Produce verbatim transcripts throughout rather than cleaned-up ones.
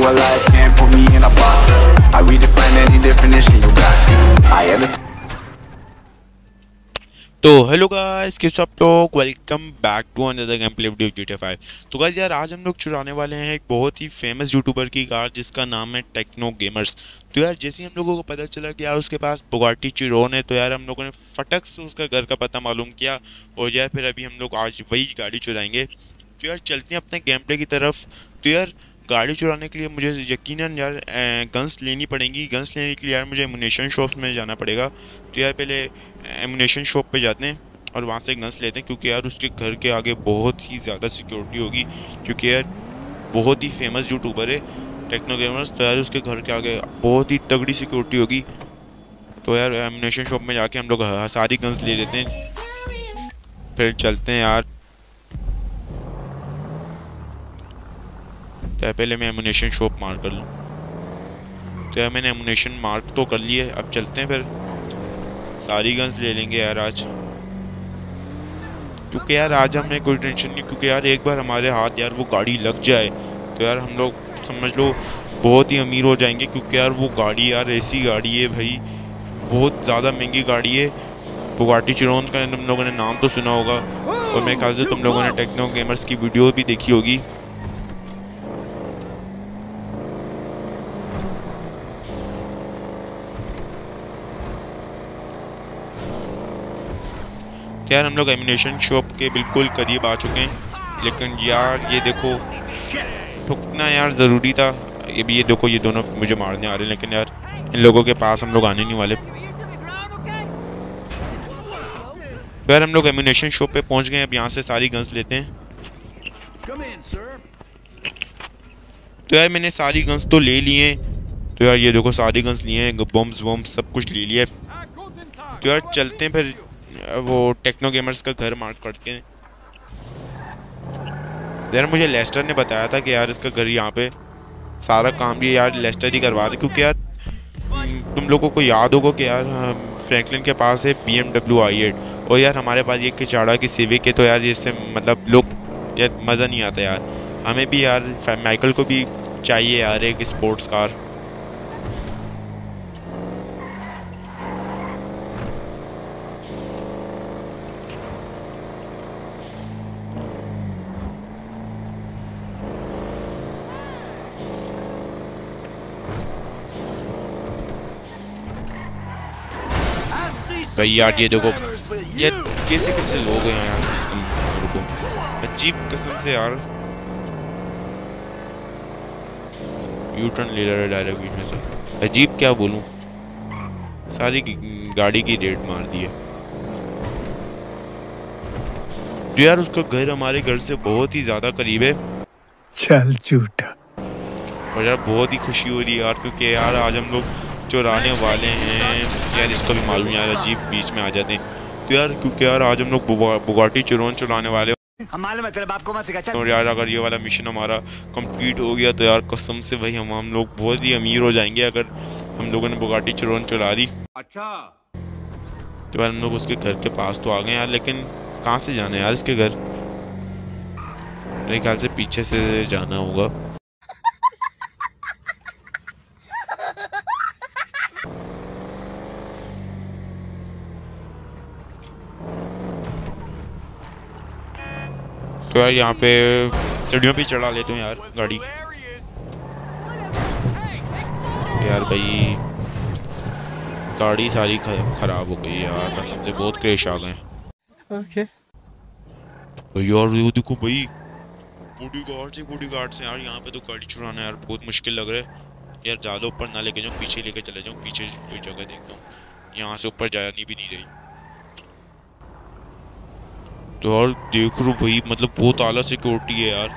alive, can't put me in a box. I redefine any definition you got. I am the तो hello guys, कैसे आप लोग? Welcome back to another game play video G T A five. तो guys यार, आज हम लोग चुराने वाले हैं एक बहुत ही फेमस यूट्यूबर की कार जिसका नाम है टेक्नो गेमर्स। तो यार जैसे ही हम लोगों को पता चला कि यार उसके पास बुगाटी चिरोन है, तो यार हम लोगों ने फटक से उसका घर का पता मालूम किया और यार फिर अभी हम लोग आज वही गाड़ी चुराएंगे। तो यार चलते हैं अपने गेम प्ले की तरफ। तो यार गाड़ी चुराने के लिए मुझे यकीनन यार गन्स लेनी पड़ेंगी। गन्स लेने के लिए यार मुझे एमुनेशन शॉप में जाना पड़ेगा। तो यार पहले एमुनेशन शॉप पे जाते हैं और वहाँ से गन्स लेते हैं, क्योंकि यार उसके घर के आगे बहुत ही ज़्यादा सिक्योरिटी होगी, क्योंकि यार बहुत ही फेमस यूट्यूबर है टेक्नो गेमर्स। तो यार उसके घर के आगे बहुत ही तगड़ी सिक्योरिटी होगी। तो यार एमुनेशन शॉप में जाके हम लोग सारी गन्स ले लेते हैं, फिर चलते हैं यार। तो पहले मैं एमुनेशन शॉप मार्क कर लूँ। तो यार मैंने एमुनेशन मार्क तो कर लिए, अब चलते हैं फिर सारी गन्स ले लेंगे यार आज, क्योंकि यार आज हमें कोई टेंशन नहीं, क्योंकि यार एक बार हमारे हाथ यार वो गाड़ी लग जाए तो यार हम लोग समझ लो बहुत ही अमीर हो जाएंगे। क्योंकि यार वो गाड़ी यार ऐसी गाड़ी है भाई, बहुत ज़्यादा महंगी गाड़ी है। बुगाटी चिरोन का तुम लोगों ने नाम तो सुना होगा, और मेरे ख्याल से तुम लोगों ने टेक्नो गेमर्स की वीडियो भी देखी होगी। यार हम लोग एमुनेशन शॉप के बिल्कुल करीब आ चुके हैं, लेकिन यार ये देखो ठुकना यार ज़रूरी था। ये भी ये देखो, ये दोनों मुझे मारने आ रहे हैं, लेकिन यार इन लोगों के पास हम लोग आने नहीं वाले। तो यार हम लोग एमुनेशन शॉप पे पहुंच गए, अब यहाँ से सारी गन्स लेते हैं। तो यार मैंने सारी गन्स तो ले ली हैं। तो यार ये देखो सारी गन्स लिए हैं, बॉम्ब्स वॉम्ब्स सब कुछ ले लिया। तो यार चलते हैं फिर वो टेक्नो गेमर्स का घर मार्क करते हैं। यार मुझे लेस्टर ने बताया था कि यार इसका घर यहाँ पे सारा काम भी यार लेस्टर ही करवा रहे, क्योंकि यार तुम लोगों को याद होगा कि यार फ्रैंकलिन के पास है B M W I eight, और यार हमारे पास ये किचाड़ा की सिविक है। तो यार इससे मतलब लोग यार मज़ा नहीं आता यार, हमें भी यार माइकल को भी चाहिए यार एक स्पोर्ट्स कार। भाई यार ये देखो यार कैसे कैसे लोग हैं यार, रुको अजीब कसम से यार यू टर्न ले रहा है डायरेक्ट बीच में से। अजीब क्या बोलूं, सारी गाड़ी की रेड मार दी है। तो यार उसका घर हमारे घर से बहुत ही ज्यादा करीब है। चल झूठा। और यार बहुत ही खुशी हो रही है यार, क्योंकि यार आज हम लोग चुराने वाले हैं। यार इसको भी मालूम यार अजीब बीच में आ जाते हैं। तो यार क्योंकि यार आज हम लोग बुगाटी चिरोन चुराने वाले हैं, और यार अगर ये वाला मिशन हमारा कंप्लीट हो गया तो यार कसम से भाई हम हम लोग बहुत ही अमीर हो जाएंगे अगर हम लोगों ने बुगाटी चिरोन चुरा ली। अच्छा तो यार हम लोग उसके घर के पास तो आ गए यार, लेकिन कहाँ से जाना है यार इसके घर? मेरे ख्याल से पीछे से जाना होगा। तो यार यहाँ पे सीढ़ियों पे चढ़ा लेते हैं यार गाड़ी। यार भाई गाड़ी सारी खराब हो गई यार, कसम से बहुत क्रैश आ गए। ओके तो यार ये देखो भाई बॉडी गार्ड से बॉडी गार्ड से यार यहाँ पे तो गाड़ी चुराना यार बहुत मुश्किल लग रहा है यार। ज़्यादा ऊपर ना लेके जाऊँ, पीछे लेके चले जाऊँ। पीछे कोई जगह देखता हूँ, यहाँ से ऊपर जानी भी नहीं रही। तो यार देख लो भाई मतलब बहुत आला सिक्योरिटी है यार।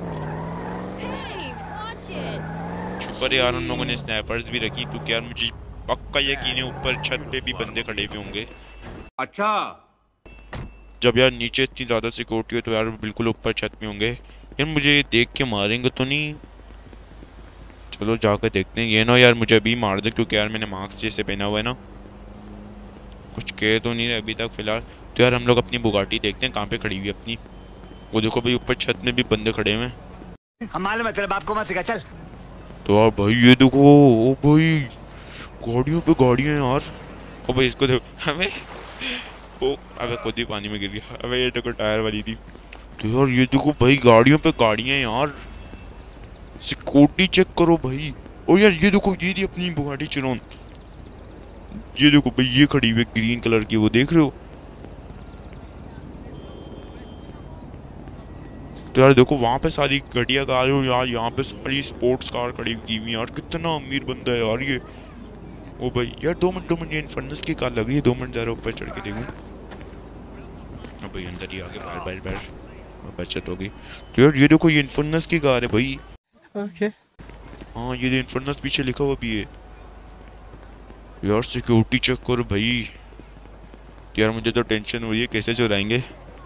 शुक्र यार उन लोगों ने स्नैपर्स भी रखी, क्योंकि यार मुझे पक्का यकीन है ऊपर छत पे भी बंदे खड़े हुए होंगे। अच्छा जब यार नीचे इतनी ज़्यादा सिक्योरिटी है तो यार बिल्कुल ऊपर छत में होंगे। यार मुझे देख के मारेंगे तो नहीं? चलो जाकर देखते हैं। ये ना यार मुझे अभी मार दे, क्योंकि यार मैंने मास्क जैसे पहना हुआ है ना। कुछ कह तो नहीं रहे अभी तक फिलहाल। तो यार हम लोग अपनी बुगाटी देखते हैं कहाँ पे खड़ी हुई अपनी। वो देखो भाई ऊपर छत में भी बंदे खड़े हुए हैं। हम मालूम है तेरे बाप को मत सिखा, चल। तो यार भाई ये देखो, ओ भाई गाड़ियों पे गाड़ियां यार। ओ भाई इसको देखो हमें, ओ अबे खुद ही पानी में गिर गया। अबे ये देखो टायर वाली थी। तो यार ये देखो भाई गाड़ियों पे गाड़ियां यार, सिक्योरिटी चेक करो भाई। ओ यार ये देखो ये थी अपनी बुगाटी चिरॉन। ये देखो भाई ये खड़ी हुई ग्रीन कलर की, वो देख रहे हो। तो यार देखो वहां पे सारी घटिया कार हो यार, यहाँ पे सारी स्पोर्ट्स कार खड़ी की हुई यार। कितना अमीर बंदा है यार ये। ओ भाई यार दो मिनट दो मिनट, ये इन्फर्नस की कार लग रही है, दो मिनट जरा ऊपर चढ़ के देखूं। अब भाई अंदर ही आगे बाहर बाहर बाहर बचत होगी। तो यार ये देखो ये इन्फर्नस की कार है भाई। Okay. हाँ ये इन्फर्नस पीछे लिखा हुआ भी है यार। सिक्योरिटी चेक करो भाई। यार मुझे तो टेंशन हो रही है कैसे चुराएंगे।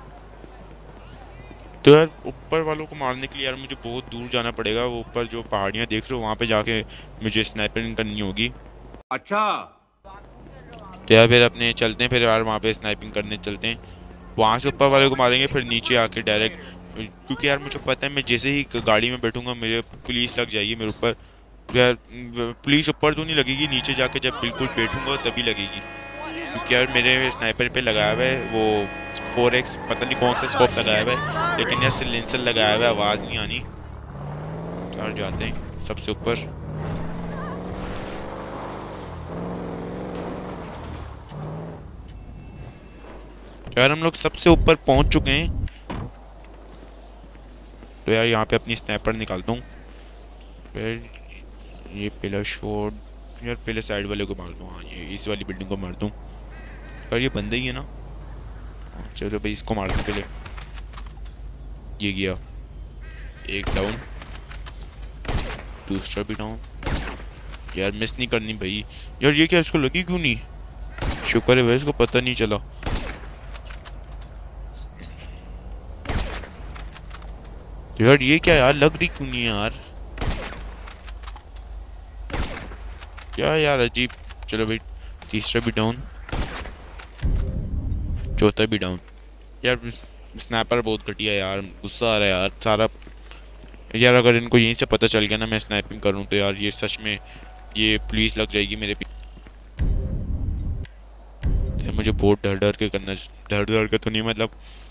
तो यार ऊपर वालों को मारने के लिए यार मुझे बहुत दूर जाना पड़ेगा। वो ऊपर जो पहाड़ियाँ देख रहे हो वहाँ पे जाके मुझे स्नाइपिंग करनी होगी। अच्छा तो यार फिर अपने चलते हैं, फिर यार वहाँ पे स्नाइपिंग करने चलते हैं। वहाँ से ऊपर वाले को मारेंगे, फिर नीचे आके डायरेक्ट, क्योंकि यार मुझे पता है मैं जैसे ही गाड़ी में बैठूंगा मेरे पुलिस लग जाएगी मेरे ऊपर। तो यार पुलिस ऊपर तो नहीं लगेगी, नीचे जाके जब बिल्कुल बैठूंगा तभी लगेगी। क्योंकि यार मेरे स्नाइपर पे लगाया हुआ है वो फोर एक्स, पता नहीं कौन सा स्कोप लगाया हुआ है, लेकिन यार सिलेंसर लगाया हुआ है, आवाज़ नहीं आनी। तो यार जाते हैं सबसे ऊपर। यार हम लोग सबसे ऊपर पहुंच चुके हैं। तो यार यहाँ पे अपनी स्नैपर निकालता हूँ। फिर ये पिलर शॉट, यार पहले साइड वाले को मार दूँ। हाँ ये इस वाली बिल्डिंग को मार दूँ। यार ये बंदा ही है ना। चलो भाई इसको मार दूँ पहले। ये गया एक डाउन, दूसरा भी डाउन। यार मिस नहीं करनी भाई। यार ये क्या इसको लगी क्यों नहीं? शुक्र है भाई इसको पता नहीं चला। यार ये क्या यार लग रही क्यों नहीं है यार? क्या यार अजीब। चलो भाई तीसरा भी डाउन, चौथा भी डाउन। यार स्नैपर बहुत घटिया यार, गुस्सा आ रहा है यार सारा। यार अगर इनको यहीं से पता चल गया ना मैं स्नाइपिंग करूं तो यार ये सच में ये पुलिस लग जाएगी मेरे पीछे। यार मुझे बहुत डर डर के करना, डर डर के तो नहीं मतलब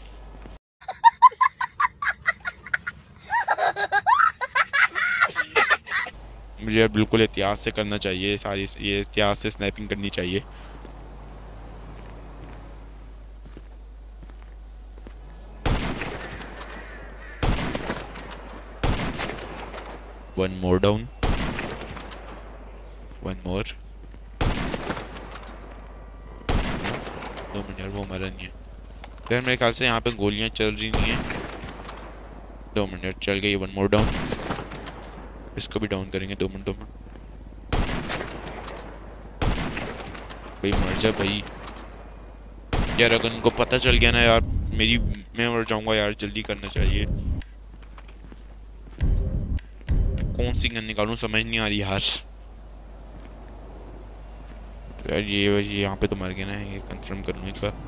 मुझे यार बिल्कुल एहतियात से करना चाहिए। सारी ये एहतियात से स्नाइपिंग करनी चाहिए। One more down, one more. दो मिनट यार वो मरा नहीं है। यार मेरे ख्याल से यहाँ पे गोलियां चल रही नहीं है। दो मिनट चल गई, वन मोर डाउन। इसको भी डाउन करेंगे, दो मिनटों में। भाई मर जा भाई। यार अगर उनको पता चल गया ना यार मेरी, मैं मर जाऊंगा यार। जल्दी करना चाहिए। कौन सी गन निकालूं समझ नहीं आ रही यार। यार ये ये यहाँ पे तो मर गया ना, ये कंफर्म कर लूँ एक बार।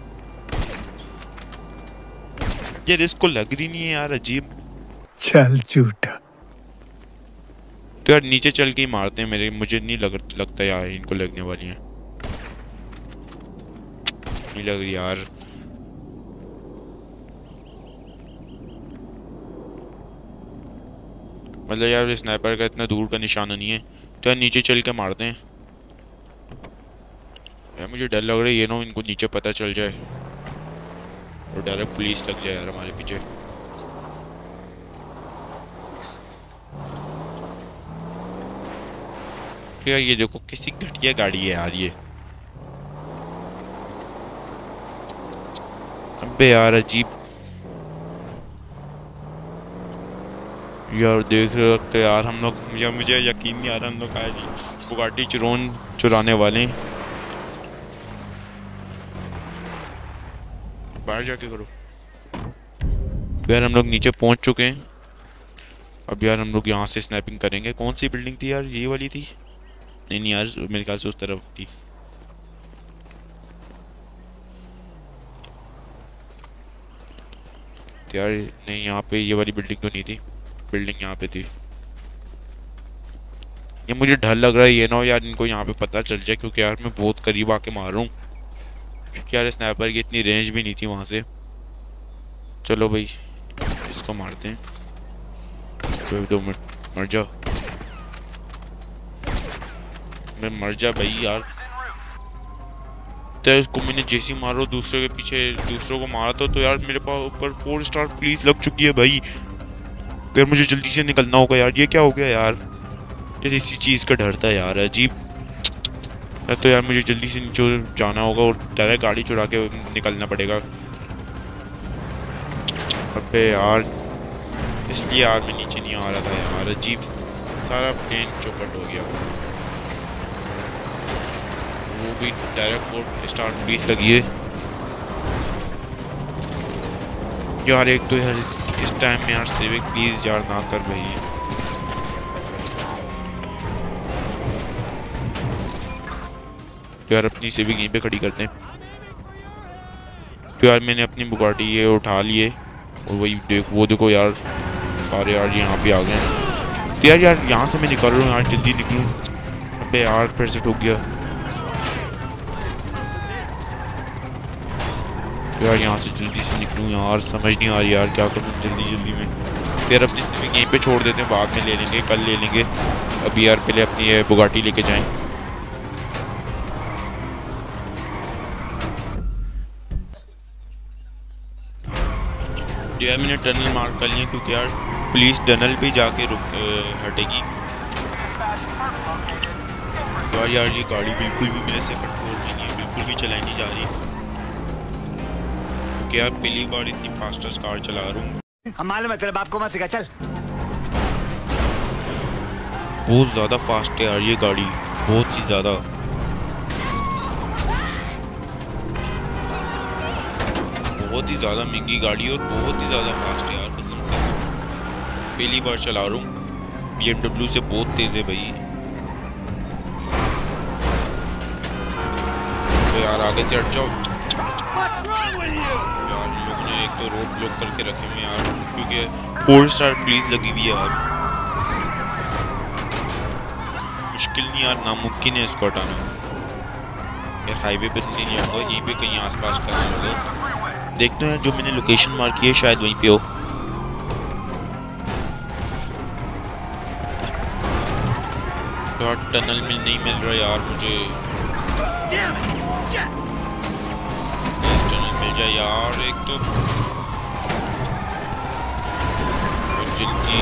यार इसको लग रही नहीं है यार, अजीब। चल झूठा। तो यार नीचे चल के ही मारते हैं। मेरे मुझे नहीं लग लगता यार इनको लगने वाली हैं। नहीं लग रही यार। मतलब यार स्नाइपर का इतना दूर का निशाना नहीं है। तो यार नीचे चल के मारते हैं। यार मुझे डर लग रहा है ये ना इनको नीचे पता चल जाए और डायरेक्ट पुलिस लग जाए यार हमारे पीछे। यार ये देखो किसी घटिया गाड़ी है यार ये। अबे यार अजीब। यार देख रहे हो तो यार हम लोग, मुझे मुझे यकीन नहीं आ रहा हम लोग आज बुगाटी चिरॉन चुराने वाले हैं। बाहर जाके करो। यार हम लोग नीचे पहुंच चुके हैं। अब यार हम लोग यहाँ से स्नैपिंग करेंगे। कौन सी बिल्डिंग थी यार? ये वाली थी? नहीं नहीं यार मेरे ख्याल से उस तरफ थी। यार नहीं यहाँ पे ये वाली बिल्डिंग तो नहीं थी। बिल्डिंग यहाँ पे थी। ये मुझे डर लग रहा है, ये ना हो यार इनको यहाँ पे पता चल जाए, क्योंकि यार मैं बहुत करीब आके मार रहा हूँ, क्योंकि यार स्नैपर की इतनी रेंज भी नहीं थी वहाँ से। चलो भाई इसको मारते हैं। दो दो मिनट मर जा, मैं मर जा भाई यार। तो इसको मैंने जैसे ही मारो दूसरे के पीछे दूसरों को मारा था, तो यार मेरे पास ऊपर फोर स्टार पुलिस लग चुकी है भाई। तो यार मुझे जल्दी से निकलना होगा यार। ये क्या हो गया यार, यार इसी चीज़ का डर था यार, अजीब। तो यार मुझे जल्दी से नीचे जाना होगा और डायरेक्ट गाड़ी चुरा के निकलना पड़ेगा। अबे यार इसलिए यार मैं नीचे नहीं आ रहा था यार, अजीब सारा प्लेन चौपट हो गया। वो भी डायरेक्ट फोर स्टार पुलिस लगी है यार। एक तो यार इस, इस टाइम में यार सिविक प्लीज यार ना कर भाई। तो यार अपनी सिविक यहीं पे खड़ी करते हैं। तो यार मैंने अपनी बुगाटी ये उठा लिए और वही देख वो देखो यार, अरे यार यहाँ पे आ गए। तो यार यार यहाँ से मैं निकल रहा हूँ यार, जल्दी निकलूँ। अबे यार फिर से ठुक गया यार, यहाँ से जल्दी से निकलूँ यार, समझ नहीं आ रही यार क्या करूँ जल्दी जल्दी में। फिर अपनी सिविक यहीं पे छोड़ देते हैं, बाद में ले लेंगे, कल ले लेंगे। अभी यार पहले अपनी बुगाटी लेके जाएं। यार मैंने टनल मार्क कर लिया, क्योंकि यार पुलिस टनल पे जाके रुक हटेगी। यार यार ये गाड़ी बिल्कुल भी मेरे से कंट्रोल नहीं है, बिल्कुल भी चलाई नहीं जा रही, क्योंकि यार पहली बार इतनी फास्टेस्ट कार चला रहा हूँ। हम मालूम है तेरे बाप को मत सिखा, चल। बहुत ज़्यादा फास्ट है यार ये गाड़ी, बहुत ही ज़्यादा। बहुत ही ज़्यादा महंगी गाड़ी और बहुत ही ज़्यादा फास्ट है यार, कसम से पहली बार चला रहा हूँ। बी एम डब्ल्यू से बहुत तेज़ है भाई। तो यार आगे से हट जाओ यार, लोगों ने एक तो रोड ब्लॉक करके रखे हुए यार, क्योंकि फोर स्टार पुलिस लगी हुई है यार। मुश्किल नहीं यार, नामुमकिन है इसको हटाना। यार हाईवे पे नहीं जाऊँगा, यहीं पे कहीं आसपास करना होगा। देखते हैं जो मैंने लोकेशन मार्क की है शायद वहीं पे हो। यार टनल में नहीं मिल रहा यार मुझे, टनल मिल जाए यार एक तो जल्दी।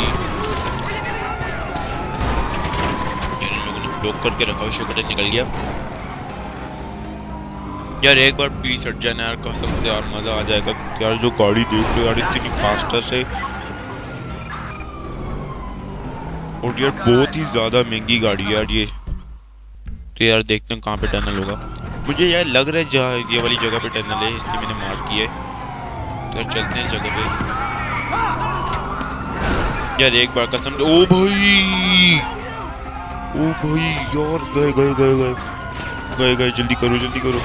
इन लोगों ने ब्लॉक करके रखा, शुक्र है निकल गया यार। एक बार प्लीज हट जाना यार, कसम से यार मजा आ जाएगा। यार जो गाड़ी देख लो यार, इतनी फास्टेस्ट है और यार बहुत ही ज्यादा महंगी गाड़ी है यार ये। तो यार देखते हैं कहाँ पे टनल होगा। मुझे यार लग रहा है जहाँ ये वाली जगह पे टनल है, इसलिए मैंने मार्क किया है। तो यार चलते हैं जगह पे यार। एक बार कसम, ओ भाई ओ भाई यार, गए गए गए गए गए गए जल्दी करो जल्दी करो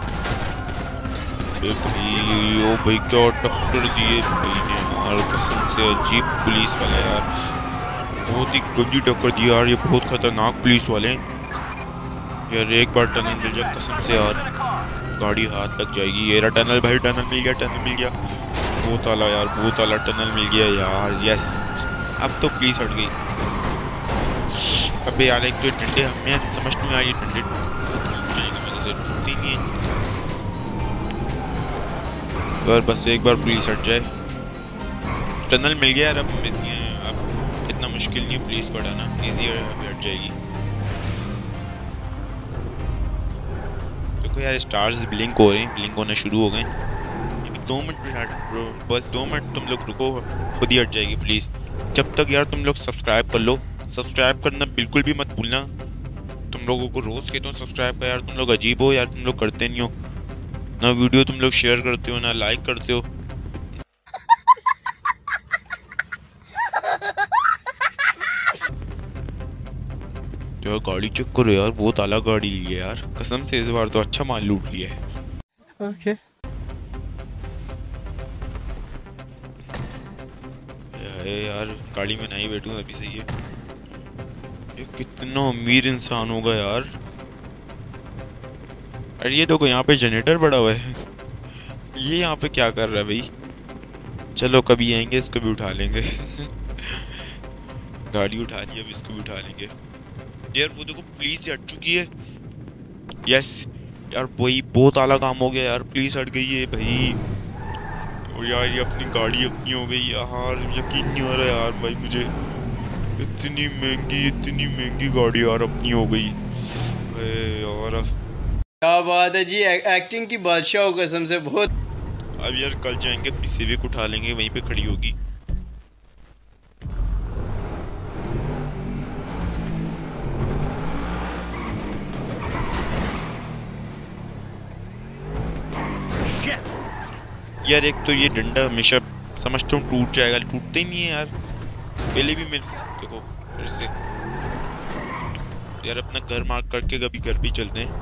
भाई। ओ भाई क्या टक्कर दिए भाई ने यार, कसम से अजीब पुलिस वाला यार, बहुत ही गंदी टक्कर दी यार, ये बहुत खतरनाक पुलिस वाले हैं यार। एक बार टनल मिल जाए कसम से यार, गाड़ी हाथ लग जाएगी। ये रहा टनल भाई, टनल मिल गया टनल मिल गया। बहुत आला यार, बहुत आला टनल मिल गया यार, यस। अब तो पुलिस हट गई। अबे यार एक तो डंडे हमें समझ नहीं आई, डंडे टूटती नहीं है यार। बस एक बार पुलिस हट जाए। टनल मिल गया यार, अब अब इतना मुश्किल नहीं पुलिस को हटाना, ईजी हट जाएगी। देखो यार स्टार्स ब्लिंक हो रहे हैं, ब्लिंक होना शुरू हो गए। दो मिनट बस दो मिनट तुम लोग रुको, खुद ही हट जाएगी पुलिस। जब तक यार तुम लोग सब्सक्राइब कर लो, सब्सक्राइब करना बिल्कुल भी मत भूलना। तुम लोगों को रोज़ कहता हूँ सब्सक्राइब कर यार, तुम लोग अजीब हो यार, तुम लोग करते नहीं हो ना, वीडियो तुम लोग शेयर करते हो ना लाइक करते हो। यार गाड़ी चेक करो यार, बहुत आला गाड़ी ली है यार, कसम से इस बार तो अच्छा माल लूट लिया है। ओके यार गाड़ी में नहीं बैठूं अभी सही है। ये कितना अमीर इंसान होगा यार। अरे ये देखो यहाँ पे जनरेटर पड़ा हुआ है। ये यहाँ पे क्या कर रहा है भाई? चलो कभी आएंगे इसको भी उठा लेंगे। गाड़ी उठा ली, अब इसको भी उठा लेंगे। यार वो देखो पुलिस से हट चुकी है। यस यार, वही बहुत आला काम हो गया यार, पुलिस हट गई है भाई। और यार ये अपनी गाड़ी अपनी हो गई यार, यकीन नहीं हो रहा यार भाई मुझे। इतनी महंगी इतनी महंगी गाड़ी यार अपनी हो गई। अरे यार क्या बात है जी, एक्टिंग की बादशाह हो कसम से बहुत। अब यार कल जाएंगे सिविक उठा लेंगे, वहीं पे खड़ी होगी। यार एक तो ये डंडा हमेशा समझता हूँ टूट जाएगा, टूटता ही नहीं है यार। पहले भी मैं देखो फिर से यार अपना घर मार्क करके कभी घर भी चलते हैं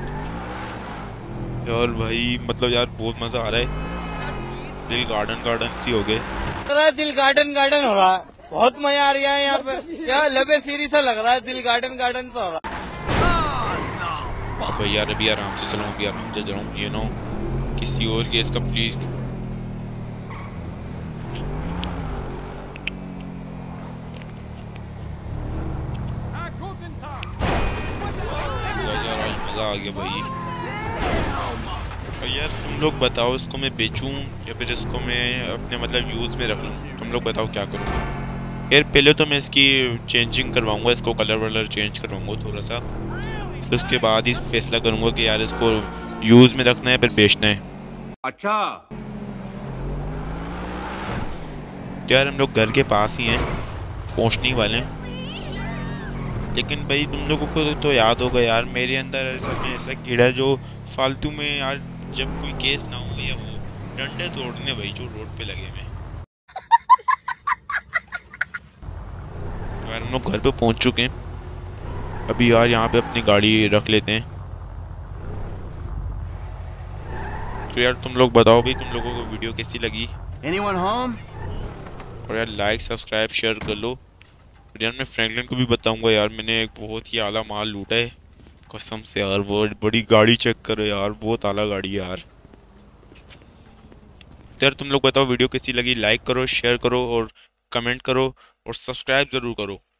यार भाई। मतलब यार बहुत मजा आ रहा है, दिल गार्डन गार्डन सी हो गए। दिल गार्डन गार्डन हो रहा है, बहुत मजा आ रहा है यहाँ पे। यार लबे सीरी सा लग रहा है, दिल गार्डन गार्डन तो हो रहा है। यार अभी आराम से चलाऊं, अभी आराम से चलाऊं, ये नो किसी और केस का प्लीज। यार आज मजा आ गया भाई। और यार तुम लोग बताओ, इसको मैं बेचूं या फिर इसको मैं अपने मतलब यूज में रख लूं? तुम लोग बताओ क्या करूं। यार पहले तो मैं इसकी चेंजिंग करवाऊंगा, इसको कलर वलर चेंज करवाऊंगा थोड़ा सा, फिर उसके बाद ही फैसला करूंगा कि यार इसको यूज में रखना है फिर बेचना है। अच्छा तो यार हम लोग घर के पास ही हैं, पहुंचने वाले हैं। लेकिन भाई तुम लोगों को तो याद होगा यार, मेरे अंदर ऐसा में ऐसा कीड़ा जो फालतू में यार जब कोई केस ना हो या वो डंडे तोड़ने भाई जो रोड पे लगे हुए। यार हम लोग घर पे पहुंच चुके हैं। अभी यार यहाँ पे अपनी गाड़ी रख लेते हैं। तो यार तुम लोग बताओ भाई, तुम लोगों को वीडियो कैसी लगी? Anyone home? और यार लाइक सब्सक्राइब शेयर कर लो। और यार मैं फ्रैंकलिन को भी बताऊंगा यार, मैंने एक बहुत ही आला माल लूटा है कसम से यार। वो बड़ी गाड़ी चेक करो यार, बहुत आला गाड़ी है यार। तो यार तुम लोग बताओ वीडियो कैसी लगी, लाइक करो शेयर करो और कमेंट करो और सब्सक्राइब जरूर करो।